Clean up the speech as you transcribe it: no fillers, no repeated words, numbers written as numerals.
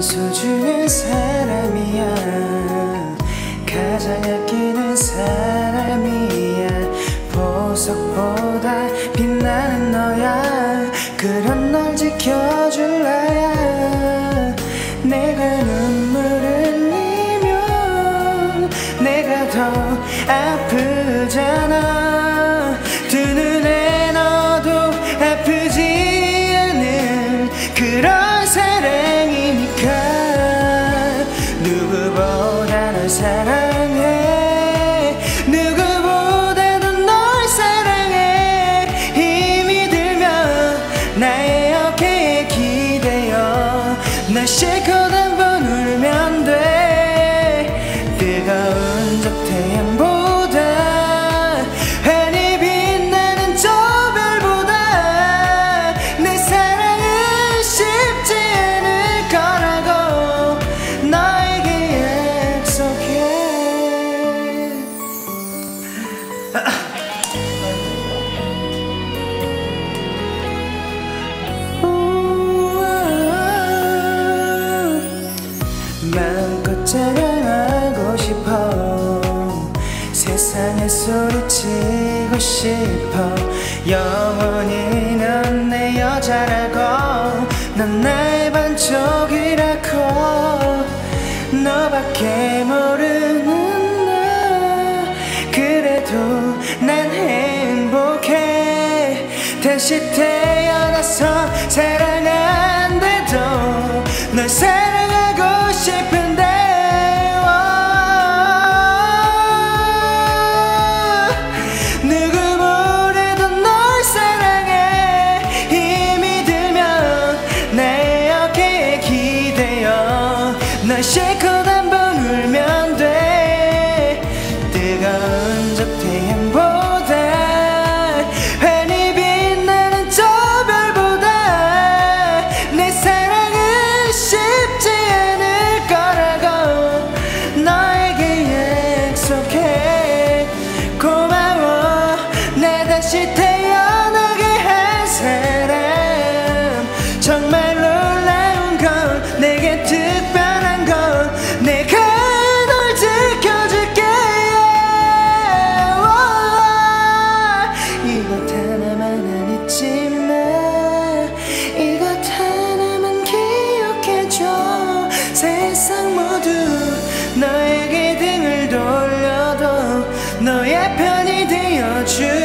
소중한 사람이야. 가장 아끼는 사람이야. 보석보다 빛나는 너야. 그런 널 지켜줄 나야. 내가 눈물을 흘리면 내가 더 아프잖아. 두 눈에 너도 아프지 않을 그런 사랑이니까. 누구보다 널 사랑해. 누구보다도 널 사랑해. 힘이 들면 나의 어깨에 기대어. 날 실컷 한번 울면 돼. 뜨거운 저 태양보다 환히 빛나는 저 별보다 내 사랑은 쉽지 않을 거라고 너에게 약속해. 마음껏 자랑하고 싶어. 세상에 소리치고 싶어. 영원히 넌 내 여자라고. 넌 나의 반쪽이라고. 너밖에 모르는 나. 그래도 난 행복해. 다시 태어나서 사랑한데도 널 사랑하고 싶은데. 누구보다도 널 사랑해. 힘이 들면 내 어깨에 기대어. 널 실컷 한번 울면 돼. 뜨거운 저 태양보다 환히 빛나는 저 별보다 내 사랑은 쉽지 않을 거라고 너에게 약속해. 고마워 나 다시 태어나게 한 사람. 정말 놀라운 건 내게 특별한 건 내가 널 지켜줄게. 이것 하나만 잊지마. 이것 하나만 기억해줘. 세상 모두 너에게 등을 돌려도 너의 편이 되어줄